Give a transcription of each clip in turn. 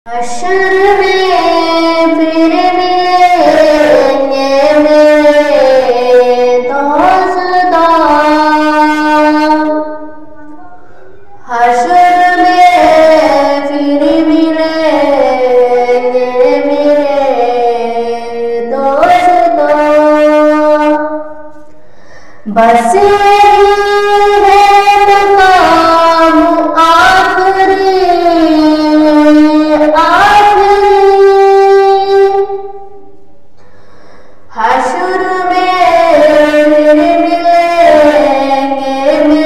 हश्र में फिर मिलेंगे मेरे दोस्तों। हश्र में फिर मिलेंगे मेरे दोस्तों। बस हश्र में फिर मिलेंगे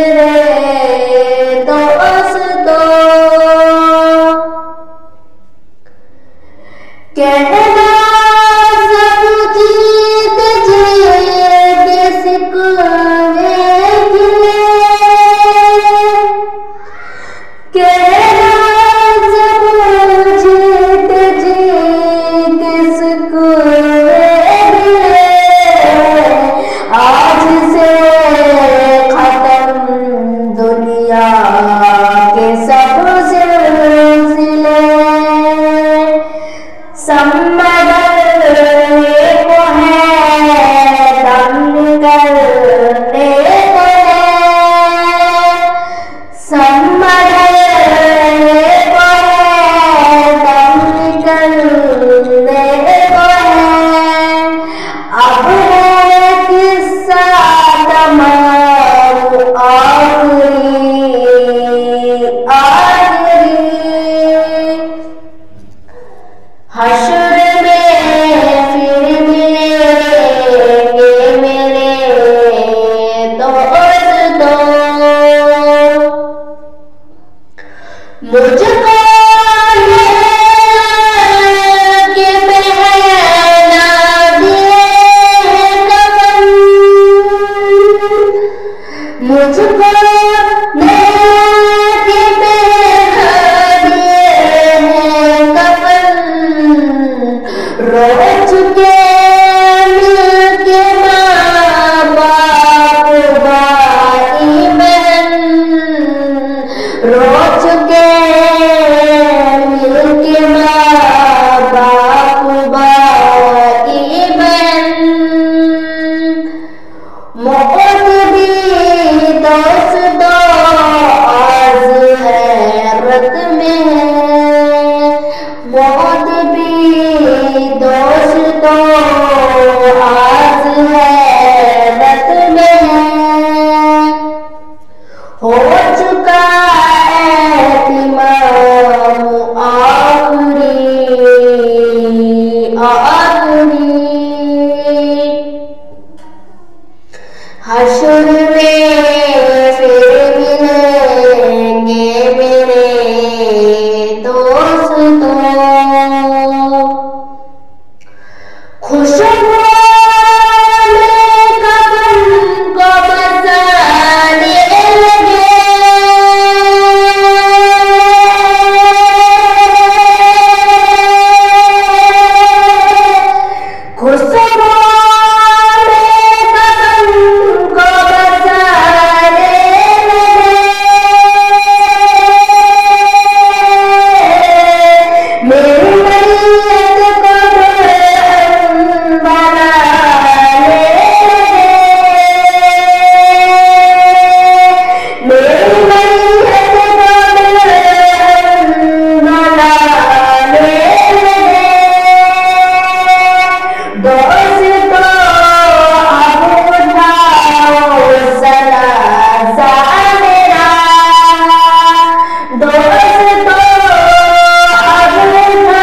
मेरे दोस्तों। कहना सब जीत जाएंगे सिकवे गिले। कहना सब जीत जाएंगे सिकवे। आज से खत्म दुनिया के सब सिलसिले। संभलने को है दम निकलने को है। संभलने को है दम निकलने को है। अब किस्सा तमाम आखिरी। हश्र में फिर मिलेंगे मेरे दोस्तों। मुझको मुझको के पहना दिए हैं कफन। रो चुके मिलके माँ बाप भाई बहन। रो चुके मिलके माँ बाप भाई बहन। मौत भी दोस्तों आज हैरत में है। मौत भी दोस्तों आज हैरत में है। हो चुका है इमाम आखिरी। हश्र में फिर मिलेंगे मेरे दोस्तों। खुशबू में कफन को बसाने लगे। खुशबू दोस्तों अब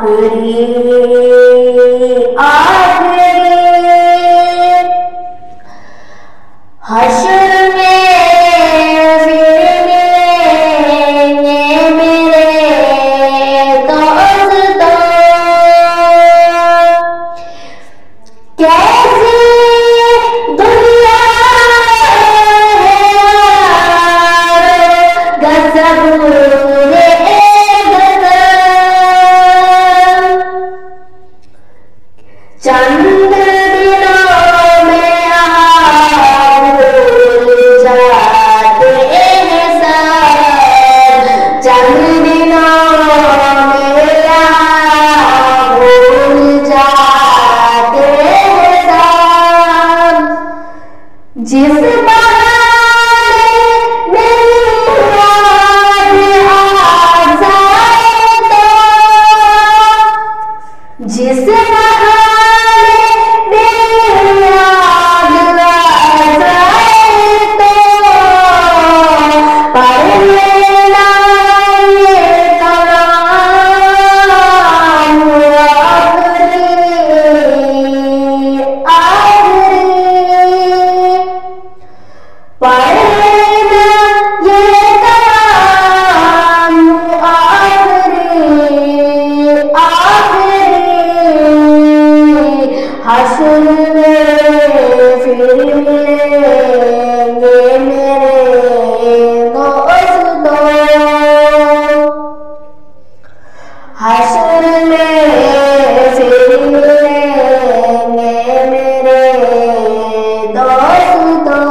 आखिरी आखिरी हश्र में फिर मिलेंगे मेरे दोस्तों। कैसी दुनिया है गज़ब रे गज़ब, चंद दिनों में आप भूल जाते हैं सब, चंद दिनों में आप भूल जाते हैं सब। जिस बहाने मेरी याद आ जाए तो, जिस बहाने मेरी याद आ जाए तो, पढ़ लेना ये कलाम आखिरी आखिरी, पढ़ लेना ये कलाम आखिरी आखिरी। हश्र में फिर मिलेंगे मेरे दोस्तों। हश्र में फिर मिलेंगे मेरे दोस्तों।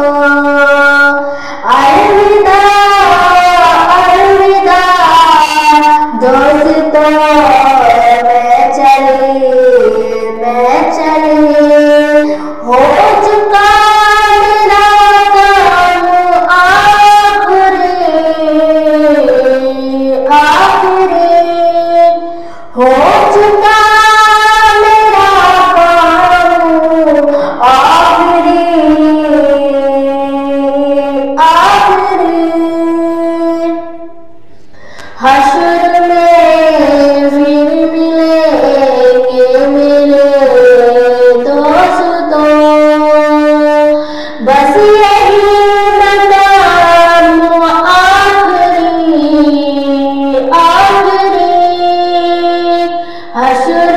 अलविदा अलविदा दोस्तों, मैं चली हो चुका मेरा काम आखिरी आखिरी, हो चुका मेरा काम आखिरी आखिरी। हश्र में फिर मिलेंगे मेरे दोस्तों। बस यही मकाम आखिरी आखिरी। हश्र